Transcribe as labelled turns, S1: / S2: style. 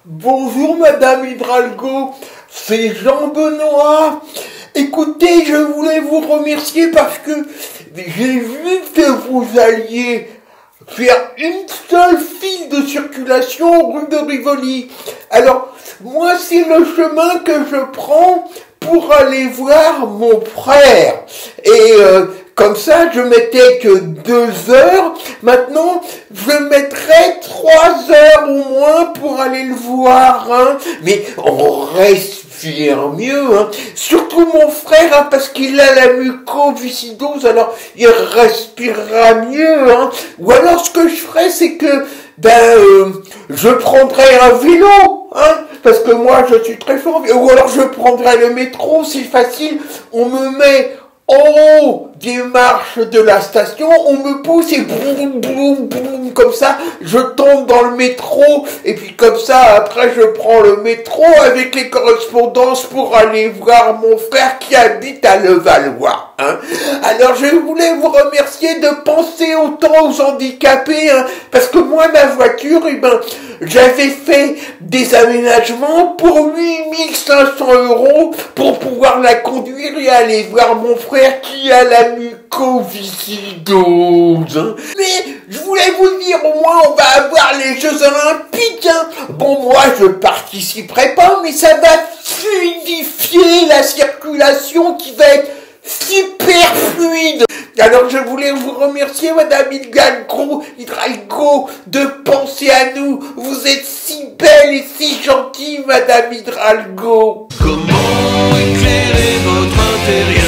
S1: Bonjour Madame Hidalgo, c'est Jean-Benoît. Écoutez, je voulais vous remercier parce que j'ai vu que vous alliez faire une seule file de circulation rue de Rivoli. Alors, moi c'est le chemin que je prends pour aller voir mon frère. Et comme ça, je mettais que 2 heures. Maintenant, je mettrai 3 heures au moins pour aller le voir. Hein. Mais on respire mieux. Hein. Surtout mon frère, hein, parce qu'il a la mucoviscidose, alors il respirera mieux. Hein. Ou alors, ce que je ferai, c'est que je prendrai un vélo. Hein, parce que moi, je suis très fort. Ou alors, je prendrai le métro, c'est facile. On me met en haut des marches de la station, on me pousse et boum, boum, boum, comme ça, je tombe dans le métro, et puis comme ça, après, je prends le métro avec les correspondances pour aller voir mon frère qui habite à Levallois. Hein. Alors, je voulais vous remercier de penser autant aux handicapés, hein, parce que moi, ma voiture, j'avais fait des aménagements pour 8500 € pour pouvoir la conduire et aller voir mon frère qui a la mucoviscidose. Hein. Mais je voulais vous dire, au moins on va avoir les Jeux Olympiques. Hein. Bon, moi je participerai pas, mais ça va fluidifier la circulation qui va être super fluide. Alors je voulais vous remercier Madame Hidalgo, de penser à nous. Vous êtes si belle et si gentille Madame Hidalgo.
S2: Comment éclairer votre intérieur?